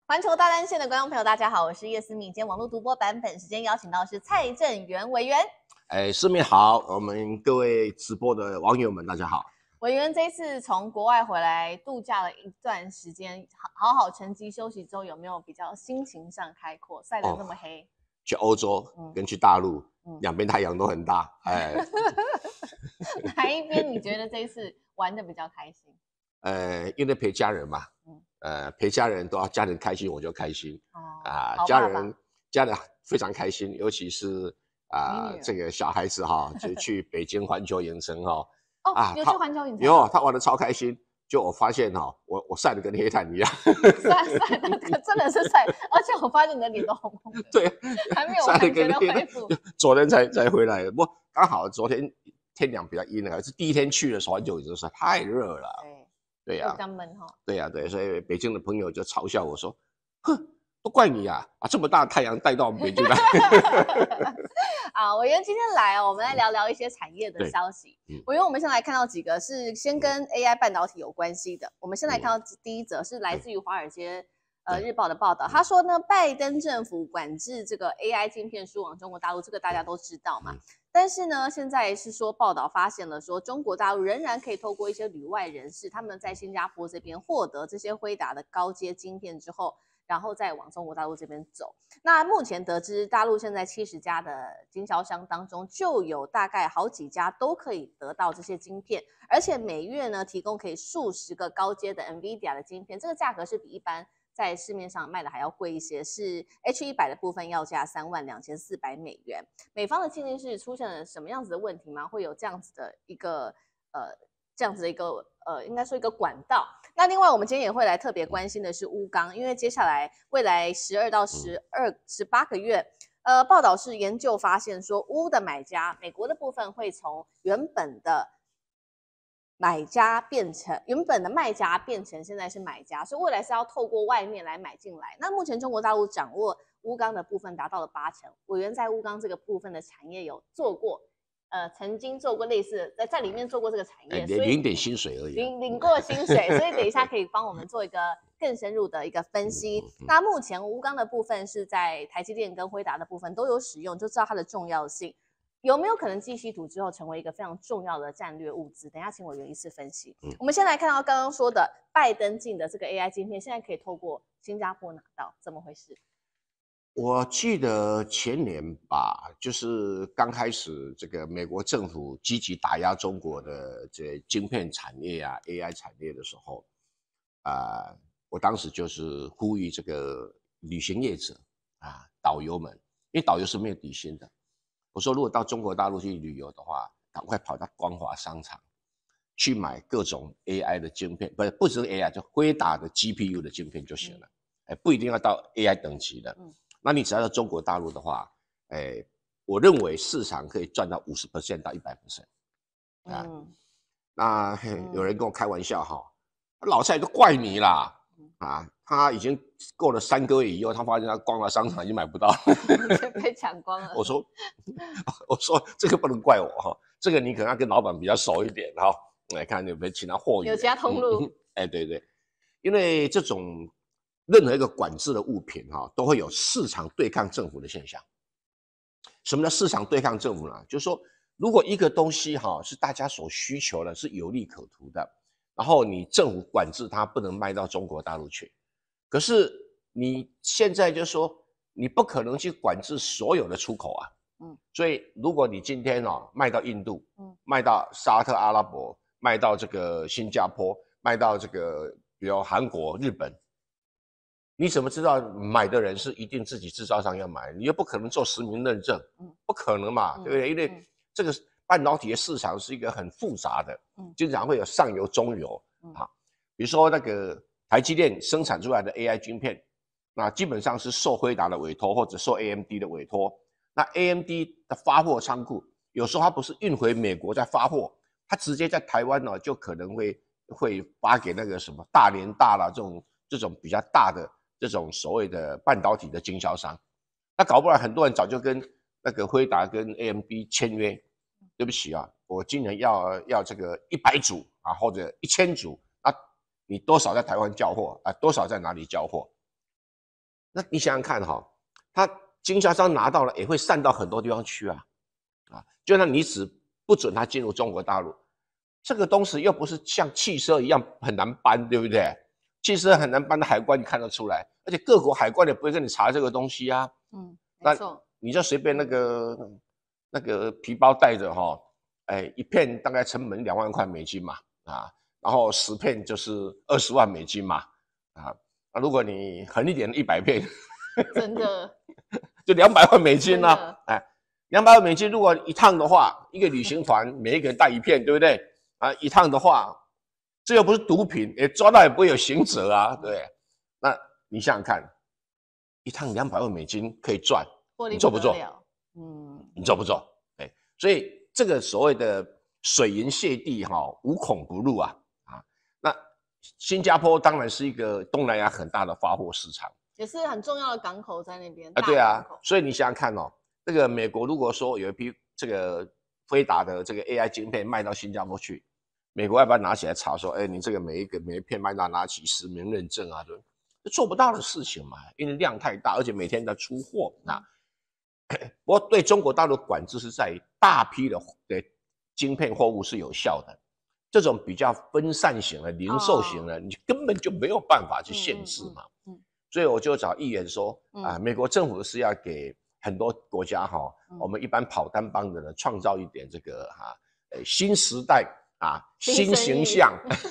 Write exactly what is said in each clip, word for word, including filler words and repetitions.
环球大单线的观众朋友，大家好，我是叶思敏。今天网络独播版本时间邀请到的是蔡正元委员。 哎，市民好，我们各位直播的网友们，大家好。 委员这一次从国外回来度假了一段时间，好好沉积休息之后，有没有比较心情上开阔？晒得那么黑？哦、 去欧洲跟去大陆，嗯、两边太阳都很大。哎， 哪一边你觉得这一次玩的比较开心？ 呃，因为陪家人嘛，嗯、呃，陪家人都要家人开心，我就开心。哦，啊、呃，家人家人非常开心，尤其是啊、呃，这个小孩子哈，就去北京环球影城哈。 哦，啊、有去环球影城？ 有，他玩的超开心。就我发现哈，我我晒得跟黑炭一样。 晒晒的真的是晒，而且我发现你的脸都红红的。 对， 还没有完全的恢复。 昨天才才回来，不过刚好昨天天凉比较阴了，是第一天去的时候环球影城太热了。对呀， 比较闷哈。 对呀，对，所以北京的朋友就嘲笑我说：“哼，都怪你啊！啊，这么大的太阳带到我们北京来。” 啊，委员今天来哦，我们来聊聊一些产业的消息。嗯、委员，我们先来看到几个是先跟 A I 半导体有关系的。我们先来看到第一则是来自于《华尔街呃日报》的报道，他说呢，拜登政府管制这个 A I 晶片输往中国大陆，这个大家都知道嘛。嗯、但是呢，现在是说报道发现了说，中国大陆仍然可以透过一些旅外人士，他们在新加坡这边获得这些辉达的高阶晶片之后，然后再往中国大陆这边走。那目前得知，大陆现在七十家的经销商当中，就有大概好几家都可以得到这些晶片，而且每月呢提供可以数十个高阶的 NVIDIA 的晶片，这个价格是比一般在市面上卖的还要贵一些，是 H 一百 的部分要价三万两千四百美元。美方的经济是出现了什么样子的问题吗？会有这样子的一个呃这样子的一个呃应该说一个管道。那另外我们今天也会来特别关心的是钨钢，因为接下来未来十二到十二十八个月，呃，报道是研究发现说，钨的买家美国的部分会从原本的买家变成原本的卖家变成现在是买家，所以未来是要透过外面来买进来。那目前中国大陆掌握钨钢的部分达到了八成，委员在钨钢这个部分的产业有做过，呃，曾经做过类似在在里面做过这个产业， 所以领点薪水而已， 领领过薪水，所以等一下可以帮我们做一个更深入的一个分析。那目前钨钢的部分是在台积电跟辉达的部分都有使用，就知道它的重要性。有没有可能继稀土之后成为一个非常重要的战略物资？等一下请委员一次分析。嗯、我们先来看到刚刚说的拜登进的这个 A I 晶片，现在可以透过新加坡拿到，怎么回事？ 我记得前年吧，就是刚开始这个美国政府积极打压中国的这晶片产业啊、A I 产业的时候，啊、呃，我当时就是呼吁这个旅行业者啊、导游们，因为导游是没有底薪的。我说，如果到中国大陆去旅游的话，赶快跑到光华商场去买各种 A I 的晶片，不是不只是 A I， 就辉达的 G P U 的晶片就行了，哎，不一定要到 A I 等级的。嗯，那你只要到中国大陆的话，哎，我认为市场可以赚到 百分之五十 到 百分之百 啊。嗯、那、嗯、有人跟我开玩笑哈，老蔡都怪你啦。啊，他已经过了三个月以后，他发现他光华商场已经买不到了， 被抢光了。 我说，我说这个不能怪我哈，这个你可能要跟老板比较熟一点哈，来看有没有其他货源， 有其他通路。 哎、嗯，对对，因为这种任何一个管制的物品哈，都会有市场对抗政府的现象。什么叫市场对抗政府呢？就是说，如果一个东西哈是大家所需求的，是有利可图的。然后你政府管制它不能卖到中国大陆去，可是你现在就说你不可能去管制所有的出口啊，嗯，所以如果你今天哦卖到印度，嗯，卖到沙特阿拉伯，卖到这个新加坡，卖到这个比如韩国、日本，你怎么知道买的人是一定自己制造商要买？你又不可能做实名认证，嗯，不可能嘛，嗯、对不对？因为这个半导体的市场是一个很复杂的，嗯，经常会有上游、中游，嗯、啊，比如说那个台积电生产出来的 A I 晶片，那基本上是受辉达的委托或者受 A M D 的委托。那 A M D 的发货仓库有时候它不是运回美国再发货，它直接在台湾呢就可能会会发给那个什么大连大啦这种这种比较大的这种所谓的半导体的经销商。那搞不好很多人早就跟那个辉达跟 A M D 签约。对不起啊，我今年要要这个一百组啊，或者一千组，那你多少在台湾交货啊？多少在哪里交货？ 那你想想看哈、哦，它经销商拿到了也会散到很多地方去啊，啊，就像你只不准它进入中国大陆，这个东西又不是像汽车一样很难搬，对不对？汽车很难搬的海关你看得出来，而且各国海关也不会跟你查这个东西啊。 嗯，没错。 你就随便那个那个皮包带着哈、哦，哎，一片大概成本两万块美金嘛，啊，然后十片就是二十万美金嘛，啊，那如果你狠一点，一百片， 真的就两百万美金啦、啊，哎，两百万美金，如果一趟的话，一个旅行团每一个人带一片，对不对？啊，一趟的话。这又不是毒品，也抓到也不会有刑责啊，对。那你想想看，一趟两百万美金可以赚，你做不做？嗯，你做不做？哎，所以这个所谓的水银泻地哈、哦，无孔不入啊啊。那新加坡当然是一个东南亚很大的发货市场， 也是很重要的港口在那边啊。对啊，所以你想想看哦，这个美国如果说有一批这个飞达的这个 A I 晶片卖到新加坡去。美国要不要拿起来查说，哎，你这个每一个每一片卖到哪几十名认证啊？对，做不到的事情嘛，因为量太大，而且每天在出货。那不过对中国大陆管制是在于大批的的晶片货物是有效的，这种比较分散型的零售型的，哦、你根本就没有办法去限制嘛。嗯嗯嗯、所以我就找议员说，啊，美国政府是要给很多国家哈、哦，嗯、我们一般跑单帮的人创造一点这个哈、啊，呃，新时代。啊，新形象，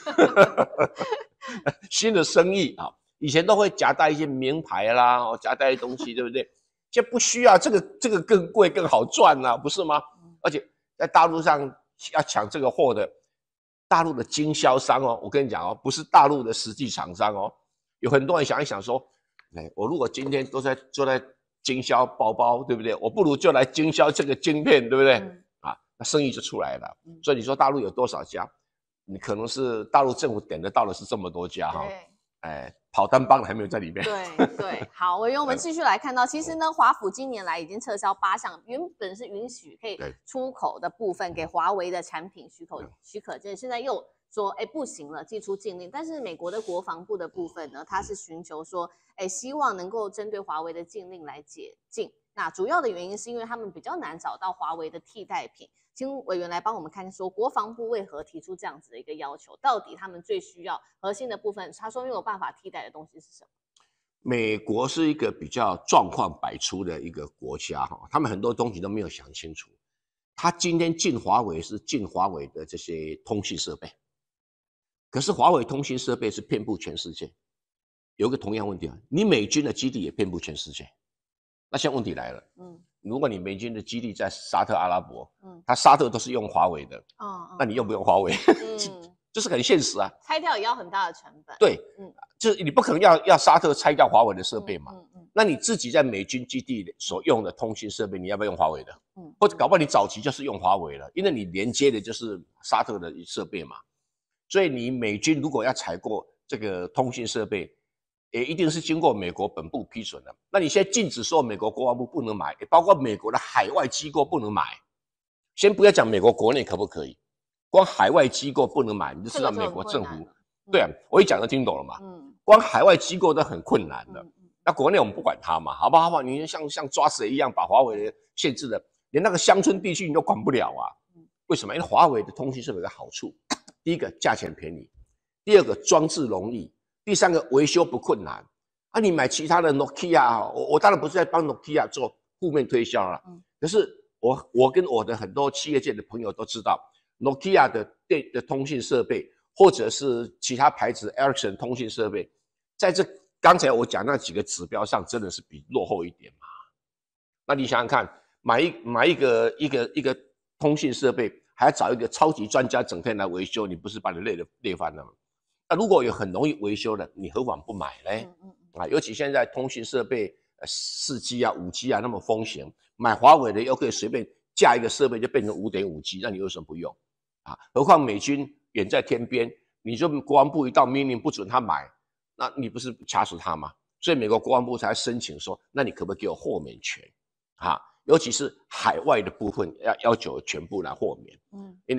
新的生意啊，以前都会夹带一些名牌啦，哦，夹带一些东西，对不对？现在不需要，这个这个更贵更好赚啊，不是吗？而且在大陆上要抢这个货的，大陆的经销商哦，我跟你讲哦，不是大陆的实际厂商哦，有很多人想一想说，哎，我如果今天都在都在经销包包，对不对？我不如就来经销这个晶片，对不对？嗯那生意就出来了，所以你说大陆有多少家？你可能是大陆政府点得到的是这么多家哈，哎，跑单帮的还没有在里面。 对对，好，委员，我们继续来看到，其实呢，华府近年来已经撤销八项原本是允许可以出口的部分给华为的产品许可许可证，现在又说哎不行了，祭出禁令。但是美国的国防部的部分呢，它是寻求说，哎，希望能够针对华为的禁令来解禁。那主要的原因是因为他们比较难找到华为的替代品。请委员来帮我们看说，国防部为何提出这样子的一个要求？到底他们最需要核心的部分，他说没有办法替代的东西是什么？ 美国是一个比较状况百出的一个国家哈，他们很多东西都没有想清楚。他今天进华为是进华为的这些通信设备，可是华为通信设备是遍布全世界。有一个同样问题啊，你美军的基地也遍布全世界。那现在问题来了，嗯。如果你美军的基地在沙特阿拉伯，嗯，它沙特都是用华为的，哦，那你用不用华为？嗯，就是很现实啊。 拆掉也要很大的成本。 对，嗯，就是你不可能要要沙特拆掉华为的设备嘛，嗯嗯，那你自己在美军基地所用的通信设备，你要不要用华为的？嗯，或者搞不好你早期就是用华为了，因为你连接的就是沙特的设备嘛，所以你美军如果要采购这个通信设备。也一定是经过美国本部批准的。那你现在禁止说美国国防部不能买，也包括美国的海外机构不能买。先不要讲美国国内可不可以，光海外机构不能买，你就知道美国政府。对啊，我一讲就听懂了嘛。嗯，光海外机构都很困难的。嗯、那国内我们不管它嘛，好不好？好不好？你像像抓谁一样把华为限制了，连那个乡村地区你都管不了啊。为什么？因为华为的通信设备有个好处，第一个价钱便宜，第二个装置容易。第三个维修不困难啊！你买其他的 Nokia， 我我当然不是在帮 Nokia 做负面推销了，嗯，可是我我跟我的很多企业界的朋友都知道 ，Nokia 的电的通信设备，或者是其他牌子 Ericsson 通信设备，在这刚才我讲那几个指标上，真的是比落后一点嘛。那你想想看，买一买一个一个一个通信设备，还要找一个超级专家整天来维修，你不是把你累的累翻了吗？那如果有很容易维修的，你何妨不买呢？嗯嗯嗯啊，尤其现在通讯设备，呃，四 G 啊、五 G 啊那么风行，买华为的又可以随便架一个设备就变成 五点五 G， 那你为什么不用？啊，何况美军远在天边，你就国防部一道命令不准他买，那你不是掐死他吗？所以美国国防部才申请说，那你可不可以给我豁免权？啊，尤其是海外的部分要要求全部来豁免。嗯，因为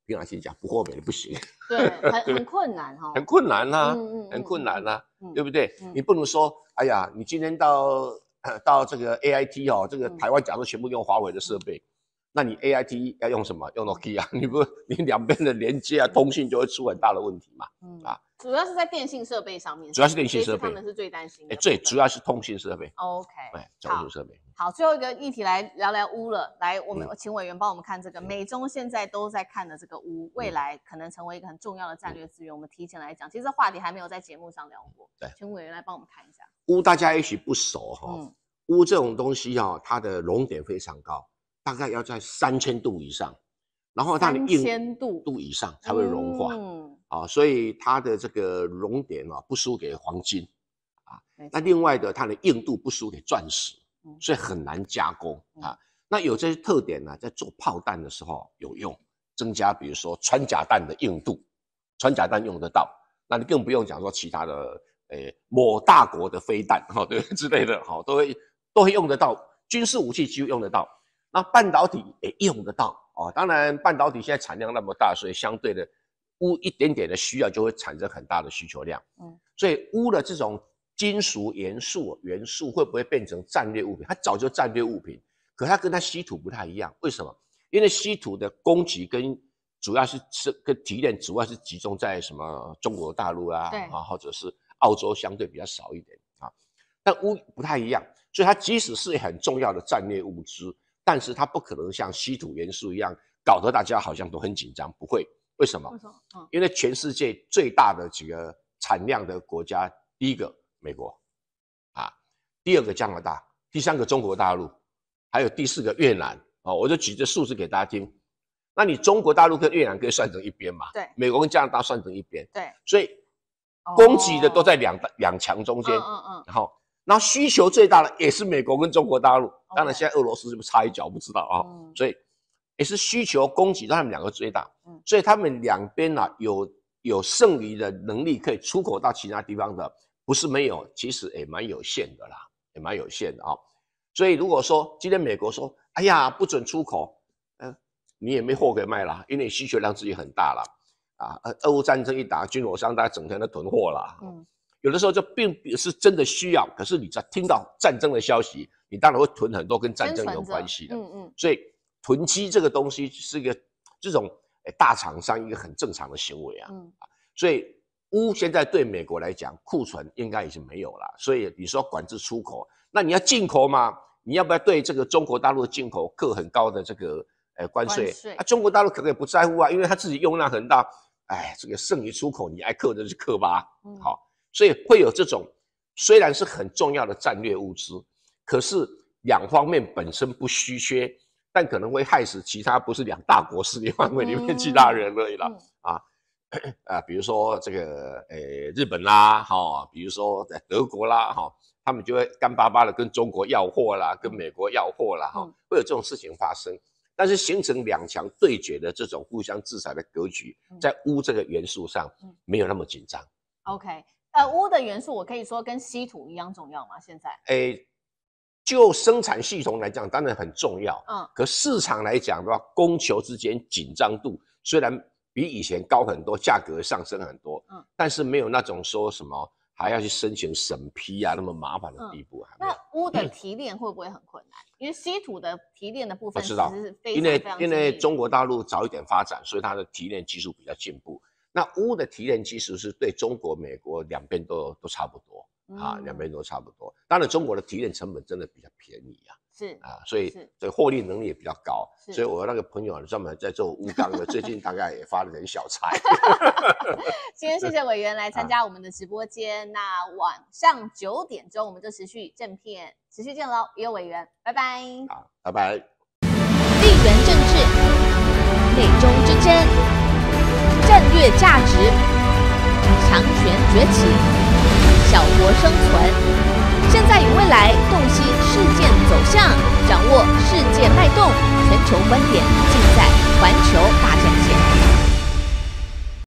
平常心讲，不获美的不行。 对，很很困难哈、哦， 很困难呐、啊嗯嗯嗯、 很困难呐、啊嗯， 对不对？ 嗯、 你不能说，哎呀，你今天到到这个 A I T 哦，这个台湾假如全部用华为的设备，嗯、那你 A I T 要用什么？用 Nokia， 你不你两边的连接啊、通信就会出很大的问题嘛。嗯啊， 主要是在电信设备上面， 主要是电信设备， 他们是最担心的。 哎，最主要是通信设备。 OK， 哎，通信设备。 好，最后一个议题来聊聊乌了。来，我们请委员帮我们看这个，美中现在都在看的这个乌，未来可能成为一个很重要的战略资源。我们提前来讲，其实这话题还没有在节目上聊过。对，请委员来帮我们看一下。 乌大家也许不熟哈、哦，乌、嗯、这种东西哈、哦，它的熔点非常高，大概要在三千度以上，然后它的硬千度度以上才会融化。嗯，啊，所以它的这个熔点啊不输给黄金啊，那另外的它的硬度不输给钻石。所以很难加工啊。嗯、那有这些特点呢，在做炮弹的时候有用，增加比如说穿甲弹的硬度，穿甲弹用得到。那你更不用讲说其他的，诶，某大国的飞弹哈，对之类的哈，都会都会用得到，军事武器几乎用得到。那半导体也用得到哦。当然，半导体现在产量那么大，所以相对的钨一点点的需要就会产生很大的需求量。嗯，所以钨的这种金属元素元素会不会变成战略物品？它早就战略物品，可它跟它稀土不太一样。为什么？因为稀土的供给跟主要是是跟提炼主要是集中在什么中国大陆啊，啊或者是澳洲相对比较少一点啊。但钨不太一样，所以它即使是很重要的战略物资，但是它不可能像稀土元素一样搞得大家好像都很紧张，不会。为什么？为什么？嗯、因为全世界最大的几个产量的国家，第一个美国，啊，第二个加拿大，第三个中国大陆，还有第四个越南，哦，我就举这数字给大家听。那你中国大陆跟越南可以算成一边嘛？对，美国跟加拿大算成一边。对，所以供给的都在两两强中间。嗯嗯嗯。然后，那需求最大的也是美国跟中国大陆。当然，现在俄罗斯是不是插一脚不知道啊？嗯。所以也是需求供给，让他们两个最大。嗯。所以他们两边啊有有剩余的能力可以出口到其他地方的。不是没有，其实也蛮有限的啦，也蛮有限的啊、哦。所以如果说今天美国说，哎呀不准出口，呃，你也没货可以卖啦，因为你需求量自己很大啦。啊，俄乌战争一打，军火商大家整天都囤货啦。嗯，有的时候就并不是真的需要，可是你在听到战争的消息，你当然会囤很多跟战争有关系的。嗯嗯。所以囤积这个东西是一个这种大厂商一个很正常的行为啊。嗯。所以。钨现在对美国来讲，库存应该已经没有了，所以你说管制出口，那你要进口嘛？你要不要对这个中国大陆的进口课很高的这个呃关税？啊，中国大陆可能也不在乎啊，因为他自己用量很大，哎，这个剩余出口你爱克的就克吧。嗯，好，所以会有这种虽然是很重要的战略物资，可是两方面本身不稀缺，但可能会害死其他不是两大国势力范围里面其他人而已啦。嗯嗯、啊。啊，比如说这个呃日本啦，哈、哦，比如说在德国啦，哈、哦，他们就会干巴巴的跟中国要货啦，跟美国要货啦，哈、哦，会有这种事情发生。但是形成两强对决的这种互相制裁的格局，在钨这个元素上没有那么紧张。OK， 呃，钨的元素我可以说跟稀土一样重要吗？现在？ 诶，就生产系统来讲，当然很重要。嗯，可市场来讲的话，供求之间紧张度虽然比以前高很多，价格上升很多，嗯，但是没有那种说什么还要去申请审批啊那么麻烦的地步。嗯、 那钨的提炼会不会很困难？嗯、因为稀土的提炼的部分其实是非常因为因为中国大陆早一点发展，所以它的提炼技术比较进步。那钨的提炼技术是对中国、美国两边都都差不多、嗯、啊，两边都差不多。当然，中国的提炼成本真的比较便宜啊。是啊，所以这获利能力也比较高，所以我那个朋友专门在做钨钢的，最近大概也发了点小财。 今天谢谢委员来参加我们的直播间，啊、那晚上九点钟我们就持续正片，持续见喽，也有委员，拜拜。 好，拜拜。 地缘政治、美中之争、战略价值、强权崛起、小国生存。现在与未来洞悉事件走向，掌握世界脉动，全球观点尽在环球大战线。